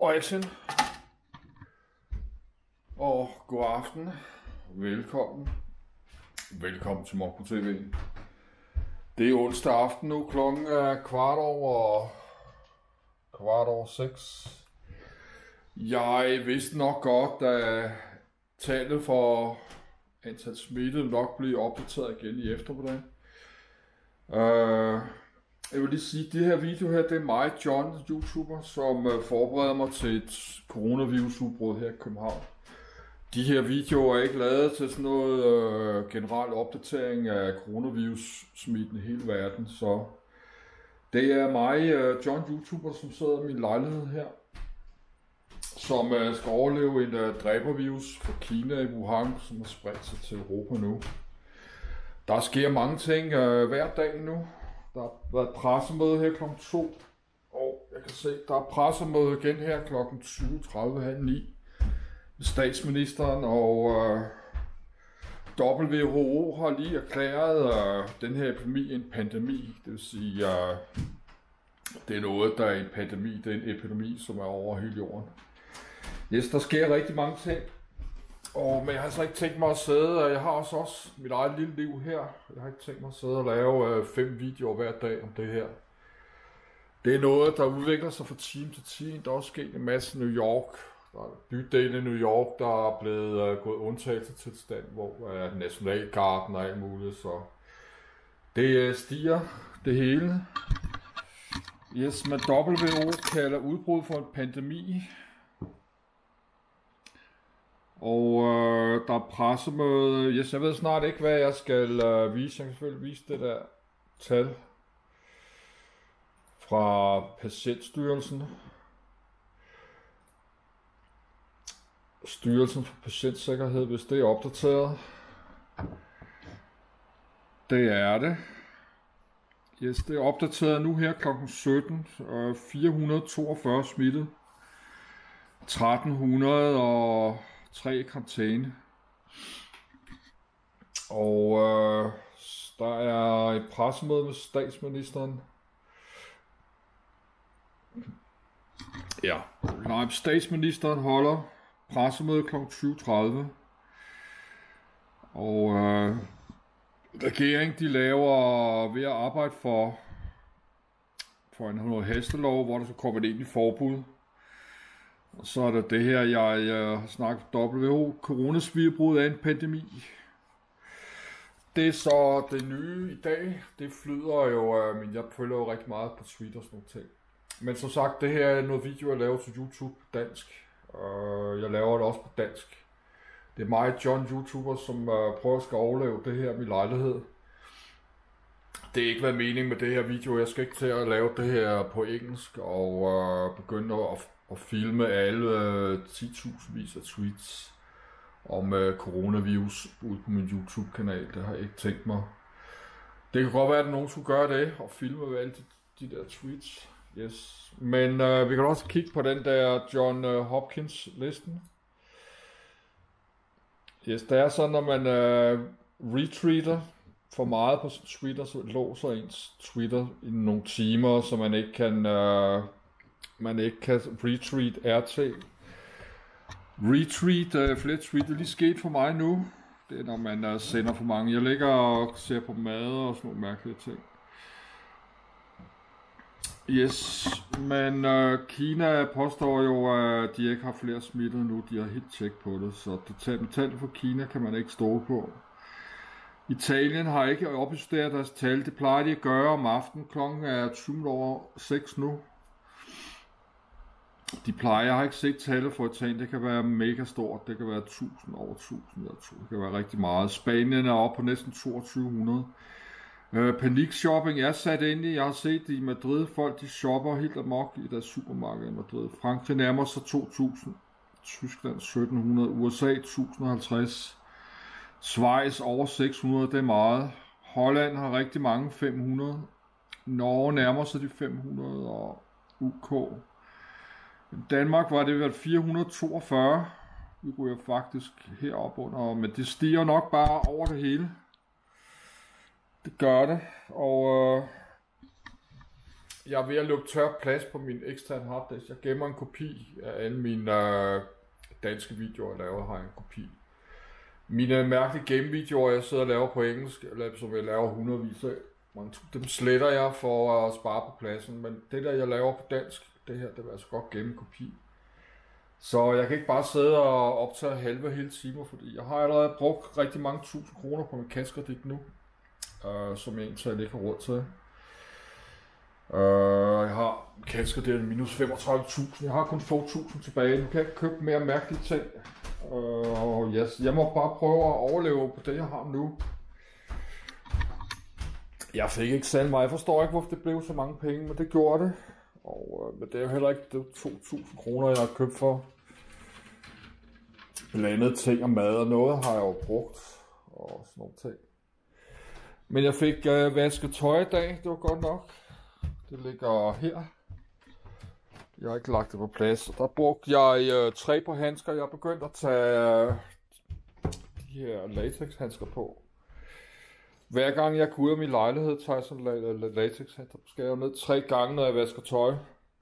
Og action. Og god aften. Velkommen. Velkommen til Mokko TV. Det er onsdag aften nu. Klokken er kvart over 6. Jeg vidste nok godt, at tallet for antal smittede nok bliver opdateret igen i eftermiddag. Jeg vil lige sige, at det her video her, det er mig, John, YouTuber, som forbereder mig til et coronavirusudbrud her i København. De her videoer er ikke lavet til sådan noget generel opdatering af coronavirus-smitten i hele verden, så det er mig, John, YouTuber, som sidder i min lejlighed her, som skal overleve en dræbervirus fra Kina i Wuhan, som har spredt sig til Europa nu. Der sker mange ting hver dag nu. Der har været pressemøde her kl. 2, og jeg kan se, der er pressemøde igen her kl. 20:30 med statsministeren, og WHO har lige erklæret den her epidemi en pandemi. Det vil sige, det er noget, der er en pandemi, det er en epidemi, som er over hele jorden. Yes, der sker rigtig mange ting. Men jeg har altså ikke tænkt mig at sidde, og jeg har også mit eget lille liv her. Jeg har ikke tænkt mig at sidde og lave 5 videoer hver dag om det her. Det er noget, der udvikler sig fra time til time. Der er også sket en masse i New York. Der er bydele i New York, der er blevet gået undtagelsestilstand, hvor nationalgarden og alt muligt. Så det stiger det hele. Yes, men WHO kalder udbrud for en pandemi. Og der er pressemøde. Yes, jeg ved snart ikke, hvad jeg skal vise. Jeg kan selvfølgelig vise det der tal fra Patientstyrelsen. Styrelsen for Patientsikkerhed, hvis det er opdateret. Det er det. Yes, det er opdateret nu her kl. 17. 442 smittet. 1303 i karantæne. Og der er et pressemøde med statsministeren. Ja, statsministeren holder pressemøde kl. 20:30. Og regeringen, de laver ved at arbejde for en hastelov, hvor der så kommer et egentlig forbud. Og så er der det her, jeg har snakket WHO. Coronasvirusudbrud er en pandemi. Det er så det nye i dag. Det flyder jo, men jeg følger jo rigtig meget på Twitter og sådan nogle ting. Men som sagt, det her er noget video, jeg laver til YouTube på dansk. Jeg laver det også på dansk. Det er mig, John, YouTuber, som prøver at overleve det her i min lejlighed. Det er ikke været meningen med det her video. Jeg skal ikke til at lave det her på engelsk og begynde at filme alle 10.000 af tweets om coronavirus ud på min YouTube-kanal. Det har jeg ikke tænkt mig. Det kan godt være, at nogen skulle gøre det og filme med alle de der tweets. Yes. Men vi kan også kigge på den der John Hopkins-listen. Yes, det er sådan, når man retweeter for meget på Twitter, så låser ens Twitter i nogle timer, så man ikke kan retweet RT. Retweet flere tweets, det er lige sket for mig nu. Det er, når man sender for mange. Jeg ligger og ser på mad og sådan nogle mærkelige ting. Yes, men Kina påstår jo, at de ikke har flere smittede nu. De har helt tjek på det, så tallet for Kina kan man ikke stole på. Italien har ikke opjusteret deres tal. Det plejer de at gøre om aftenen. Klokken er 20:06 nu. Jeg har ikke set tallet for Italien. Det kan være mega stort. Det kan være 1000, over 1000. Det kan være rigtig meget. Spanien er oppe på næsten 2200. Panikshopping er sat ind i. Jeg har set det i Madrid. Folk de shopper helt amok i deres supermarked i Madrid. Frankrig nærmer sig 2000. Tyskland 1700. USA 1050. Schweiz over 600. Det er meget. Holland har rigtig mange 500. Norge nærmer sig de 500. Og UK. I Danmark var det vel 442. Vi ryger faktisk herop under. Men det stiger nok bare over det hele. Det gør det, og Jeg er ved at lukke tør plads på min eksterne harddisk. Jeg gemmer en kopi af alle mine danske videoer, jeg laver, har en kopi. Mine mærkelige game-videoer, jeg sidder og laver på engelsk, eller som jeg laver hundredvis af, dem sletter jeg for at spare på pladsen, men det der, jeg laver på dansk, det her, det vil altså godt gemme en kopi. Så jeg kan ikke bare sidde og optage hele timer, fordi jeg har allerede brugt rigtig mange 1000 kroner på min kassekredit nu, som jeg egentlig ikke har råd til. Jeg har kassekredit minus 35.000, jeg har kun få 1000 tilbage, nu kan jeg ikke købe mere mærkelige ting. Yes, jeg må bare prøve at overleve på det, jeg har nu. Jeg fik ikke særlig meget, jeg forstår ikke, hvorfor det blev så mange penge, men det gjorde det. Men det er jo heller ikke det 2.000 kroner, jeg har købt for blandet ting og mad, og noget har jeg jo brugt, og sådan nogle ting. Men jeg fik vasket tøj i dag, det var godt nok. Det ligger her. Jeg har ikke lagt det på plads. Der brugte jeg 3 på handsker. Jeg er begyndt at tage de her latexhandsker på. Hver gang jeg går ud af min lejlighed, tager jeg sådan latexhandsker. Skal jeg jo ned 3 gange, når jeg vasker tøj.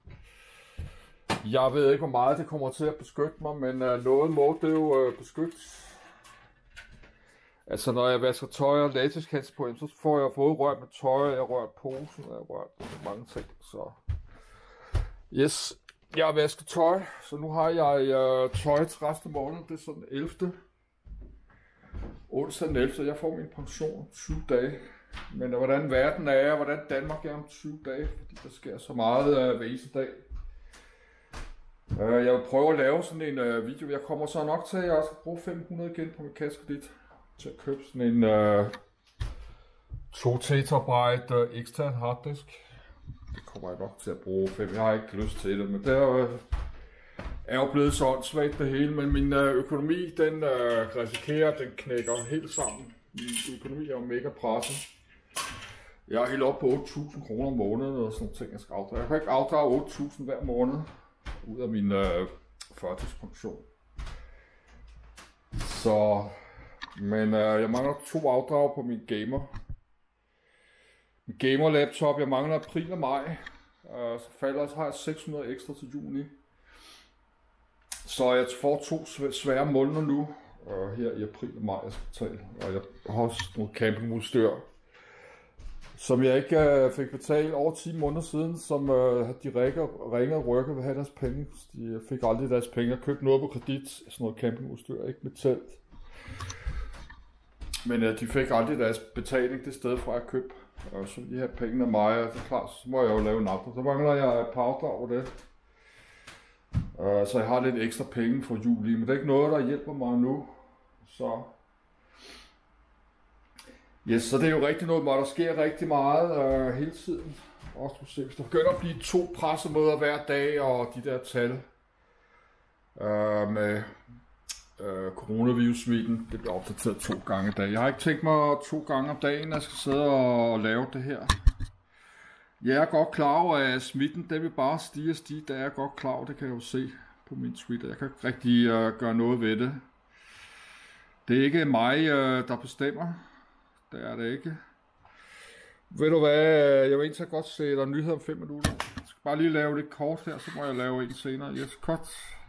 Jeg ved ikke, hvor meget det kommer til at beskytte mig, men noget må det jo beskytte. Altså når jeg vasker tøj og latexhandsker på, så får jeg både rørt med tøj, jeg rørt posen, og jeg rørt med mange ting. Så yes, jeg har vasket tøj, så nu har jeg tøj til resten af måneden. Det er sådan 11. Onsdag den 11. Jeg får min pension 20 dage. Men hvordan verden er, hvordan Danmark er om 20 dage, fordi der sker så meget hver eneste dag. Jeg vil prøve at lave sådan en video. Jeg kommer så nok til, at jeg skal bruge 500 igen på min kassekredit til at købe sådan en 2 terabyte ekstern harddisk. Det kommer jeg nok til at bruge 5. Jeg har ikke lyst til det, men det er jo blevet så åndssvagt det hele. Men min økonomi, den risikerer, den knækker helt sammen. Min økonomi er jo mega presset. Jeg er helt oppe på 8.000 kroner om måneden og sådan nogle ting, jeg skal afdrage. Jeg kan ikke afdrage 8.000 hver måned ud af min førtidspension. Så, men jeg mangler 2 afdrag på min gamer laptop. Jeg mangler april og maj. Så har jeg 600 ekstra til juni. Så jeg får 2 svære måneder nu. Her i april og maj, jeg skal betale. Og jeg har også noget campingudstyr, som jeg ikke fik betalt over 10 måneder siden, som de ringer og rykker vil have deres penge. De fik aldrig deres penge. Jeg købte noget på kredit, sådan noget campingudstyr, ikke med telt. Men de fik aldrig deres betaling det sted fra at købe. Så de her penge af mig, og det er klart, så må jeg jo lave en afdrag. Så mangler jeg et par afdrag over det. Så jeg har lidt ekstra penge for juli, men det er ikke noget, der hjælper mig nu. Så yes, så det er jo rigtig noget, hvor der sker rigtig meget hele tiden. Også hvis der begynder at blive 2 pressemøder hver dag, og de der tal med coronavirus-smitten, det bliver opdateret 2 gange i dag. Jeg har ikke tænkt mig 2 gange om dagen, jeg skal sidde og lave det her. Jeg er godt klar over, at smitten den vil bare stige og stige. Det er jeg godt klar over, det kan jeg jo se på min Twitter. Jeg kan ikke rigtig gøre noget ved det. Det er ikke mig, der bestemmer. Det er det ikke. Ved du hvad, jeg vil egentlig godt se, der er nyheder om 5 minutter. Jeg skal bare lige lave det kort her, så må jeg lave en senere. Yes, cut.